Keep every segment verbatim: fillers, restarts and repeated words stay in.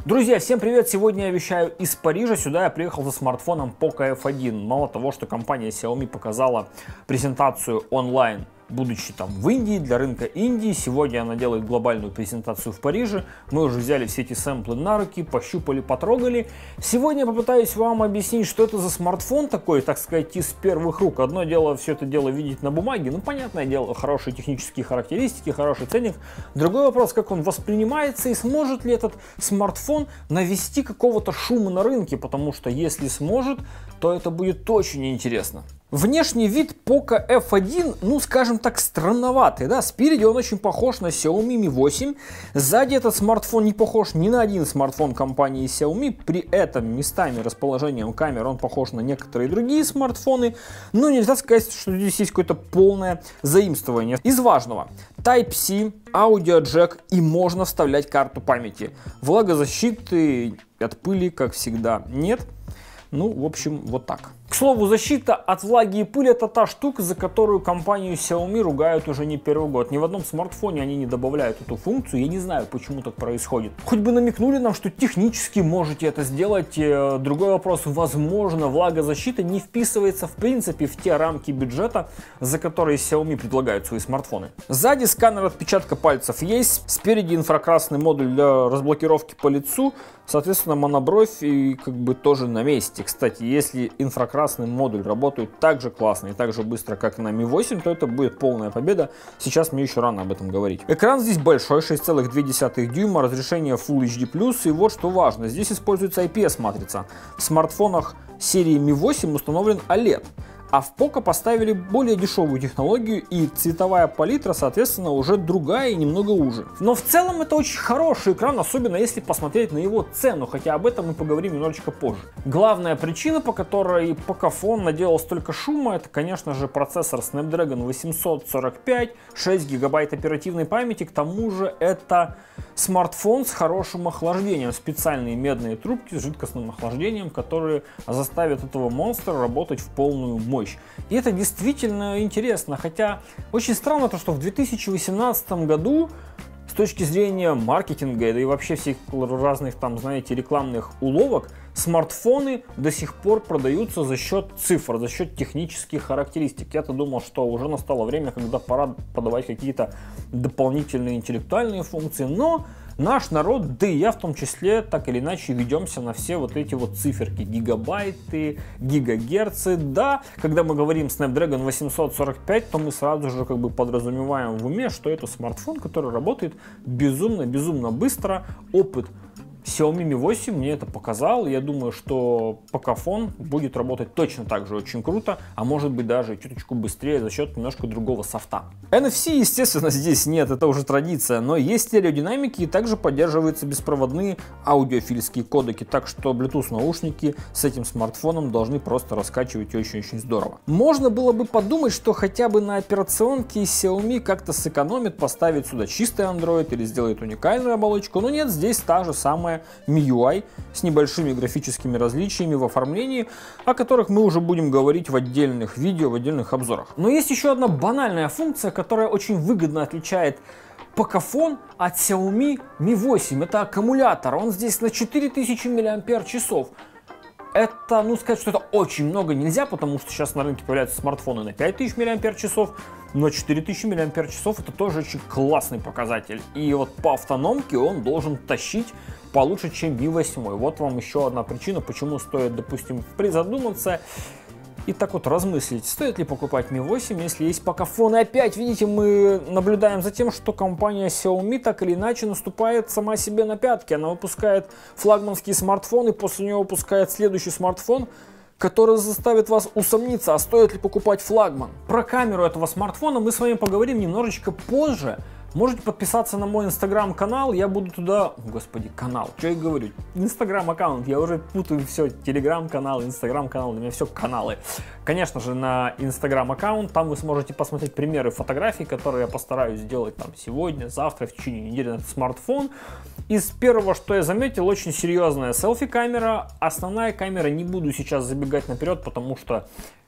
Друзья, всем привет! Сегодня я вещаю из Парижа. Сюда я приехал за смартфоном Poco эф один. Мало того, что компания Xiaomi показала презентацию онлайн, будучи там в Индии, для рынка Индии, сегодня она делает глобальную презентацию в Париже. Мы уже взяли все эти сэмплы на руки, пощупали, потрогали. Сегодня я попытаюсь вам объяснить, что это за смартфон такой, так сказать, из первых рук. Одно дело все это дело видеть на бумаге, ну, понятное дело, хорошие технические характеристики, хороший ценник. Другой вопрос, как он воспринимается и сможет ли этот смартфон навести какого-то шума на рынке, потому что если сможет, то это будет очень интересно. Внешний вид Poco эф один, ну скажем так, странноватый, да, спереди он очень похож на Xiaomi ми восемь, сзади этот смартфон не похож ни на один смартфон компании Xiaomi, при этом местами, расположением камер он похож на некоторые другие смартфоны, но нельзя сказать, что здесь есть какое-то полное заимствование. Из важного: Type-C, аудиоджек и можно вставлять карту памяти. Влагозащиты от пыли, как всегда, нет. Ну, в общем, вот так. К слову, защита от влаги и пыли — это та штука, за которую компанию Xiaomi ругают уже не первый год. Ни в одном смартфоне они не добавляют эту функцию. Я не знаю, почему так происходит. Хоть бы намекнули нам, что технически можете это сделать. Другой вопрос: возможно, влагозащита не вписывается в принципе в те рамки бюджета, за которые Xiaomi предлагают свои смартфоны. Сзади сканер отпечатка пальцев есть. Спереди инфракрасный модуль для разблокировки по лицу. Соответственно, монобровь и как бы тоже на месте. Кстати, если инфракрасный модуль работает так же классно и так же быстро, как на ми восемь, то это будет полная победа. Сейчас мне еще рано об этом говорить. Экран здесь большой, шесть целых две десятых дюйма, разрешение Full эйч ди плюс. И вот что важно, здесь используется ай пи эс матрица. В смартфонах серии ми восемь установлен олед. А в Poco поставили более дешевую технологию, и цветовая палитра, соответственно, уже другая и немного уже. Но в целом это очень хороший экран, особенно если посмотреть на его цену, хотя об этом мы поговорим немножечко позже. Главная причина, по которой Pocophone наделал столько шума, это, конечно же, процессор Snapdragon восемьсот сорок пять, шесть гигабайт оперативной памяти, к тому же это смартфон с хорошим охлаждением, специальные медные трубки с жидкостным охлаждением, которые заставят этого монстра работать в полную мощь. И это действительно интересно, хотя очень странно то, что в две тысячи восемнадцатом году с точки зрения маркетинга, да и вообще всех разных там, знаете, рекламных уловок, смартфоны до сих пор продаются за счет цифр, за счет технических характеристик. Я-то думал, что уже настало время, когда пора подавать какие-то дополнительные интеллектуальные функции, но наш народ, да и я в том числе, так или иначе ведемся на все вот эти вот циферки, гигабайты, гигагерцы. Да, когда мы говорим Snapdragon восемьсот сорок пять, то мы сразу же как бы подразумеваем в уме, что это смартфон, который работает безумно-безумно быстро. Опыт Xiaomi ми восемь мне это показал. Я думаю, что Pocophone будет работать точно так же очень круто, а может быть даже чуточку быстрее за счет немножко другого софта. эн эф си, естественно, здесь нет, это уже традиция, но есть стереодинамики и также поддерживаются беспроводные аудиофильские кодеки, так что Bluetooth наушники с этим смартфоном должны просто раскачивать очень-очень здорово. Можно было бы подумать, что хотя бы на операционке Xiaomi как-то сэкономит, поставить сюда чистый Android или сделает уникальную оболочку, но нет, здесь та же самая эм ю ай с небольшими графическими различиями в оформлении, о которых мы уже будем говорить в отдельных видео, в отдельных обзорах. Но есть еще одна банальная функция, которая очень выгодно отличает Pocophone от Xiaomi ми восемь. Это аккумулятор. Он здесь на четыре тысячи миллиампер-часов. Это, ну, сказать, что это очень много нельзя, потому что сейчас на рынке появляются смартфоны на пять тысяч миллиампер-часов, но четыре тысячи миллиампер-часов это тоже очень классный показатель. И вот по автономке он должен тащить получше, чем ми восемь. Вот вам еще одна причина, почему стоит, допустим, призадуматься и так вот размыслить, стоит ли покупать ми восемь, если есть Pocophone. И опять, видите, мы наблюдаем за тем, что компания Xiaomi так или иначе наступает сама себе на пятки. Она выпускает флагманский смартфон и после него выпускает следующий смартфон, который заставит вас усомниться, а стоит ли покупать флагман. Про камеру этого смартфона мы с вами поговорим немножечко позже. Можете подписаться на мой инстаграм-канал, я буду туда... Господи, канал, что я говорю? Инстаграм-аккаунт, я уже путаю все. Телеграм-канал, инстаграм-канал, для меня все каналы. Конечно же, на инстаграм-аккаунт, там вы сможете посмотреть примеры фотографий, которые я постараюсь сделать там сегодня, завтра, в течение недели на этот смартфон. Из первого, что я заметил, очень серьезная селфи-камера. Основная камера, не буду сейчас забегать наперед, потому что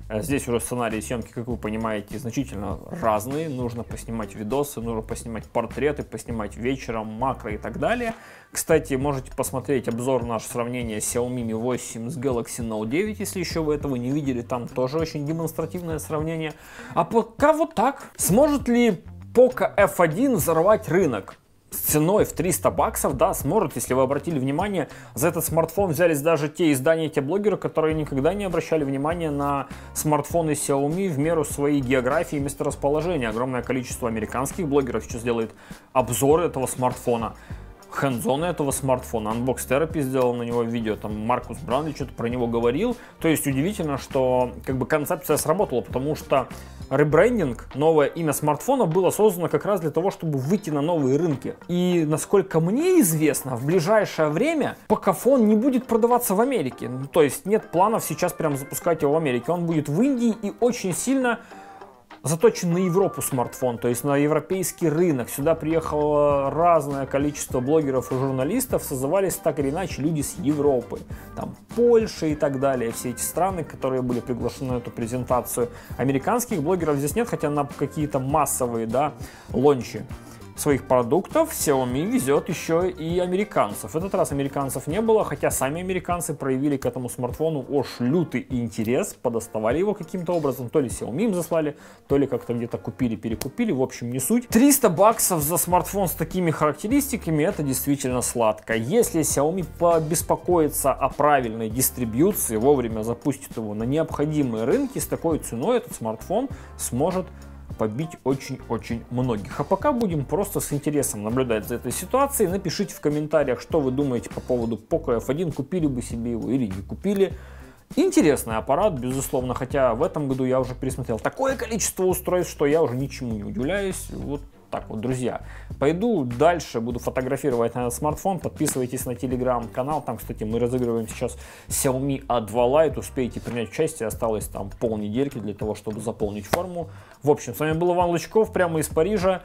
Здесь уже сценарии съемки, как вы понимаете, значительно разные. Нужно поснимать видосы, нужно поснимать портреты, поснимать вечером, макро и так далее. Кстати, можете посмотреть обзор наше сравнение Xiaomi Mi восемь с Galaxy Note девять, если еще вы этого не видели. Там тоже очень демонстративное сравнение. А пока вот так. Сможет ли Poco эф один взорвать рынок? С ценой в триста баксов, да, сможет. Если вы обратили внимание, за этот смартфон взялись даже те издания, те блогеры, которые никогда не обращали внимания на смартфоны Xiaomi в меру своей географии и месторасположения. Огромное количество американских блогеров сейчас делает обзоры этого смартфона, хэндзоны этого смартфона. Unbox Therapy сделал на него видео, там Маркус Браунли что-то про него говорил. То есть удивительно, что как бы концепция сработала, потому что ребрендинг, новое имя смартфона было создано как раз для того, чтобы выйти на новые рынки. И насколько мне известно, в ближайшее время Pocophone не будет продаваться в Америке. То есть нет планов сейчас прям запускать его в Америке. Он будет в Индии и очень сильно заточен на Европу смартфон, то есть на европейский рынок. Сюда приехало разное количество блогеров и журналистов, созывались так или иначе люди с Европы, там Польша и так далее, все эти страны, которые были приглашены на эту презентацию. Американских блогеров здесь нет, хотя на какие-то массовые, да, лончи своих продуктов Xiaomi везет еще и американцев. В этот раз американцев не было, хотя сами американцы проявили к этому смартфону уж лютый интерес, подоставали его каким-то образом, то ли Xiaomi им заслали, то ли как-то где-то купили, перекупили, в общем, не суть. триста баксов за смартфон с такими характеристиками — это действительно сладко. Если Xiaomi побеспокоится о правильной дистрибьюции, вовремя запустит его на необходимые рынки, с такой ценой этот смартфон сможет побить очень-очень многих. А пока будем просто с интересом наблюдать за этой ситуацией. Напишите в комментариях, что вы думаете по поводу Poco эф один, купили бы себе его или не купили. Интересный аппарат, безусловно, хотя в этом году я уже пересмотрел такое количество устройств, что я уже ничему не удивляюсь. Вот так вот, друзья. Пойду дальше, буду фотографировать на этот смартфон. Подписывайтесь на телеграм-канал. Там, кстати, мы разыгрываем сейчас Xiaomi а два Lite. Успейте принять участие. Осталось там полнедельки для того, чтобы заполнить форму. В общем, с вами был Иван Лучков, прямо из Парижа.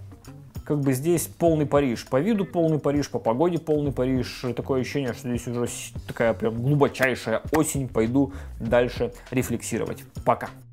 Как бы здесь полный Париж. По виду полный Париж, по погоде полный Париж. Такое ощущение, что здесь уже такая прям глубочайшая осень. Пойду дальше рефлексировать. Пока.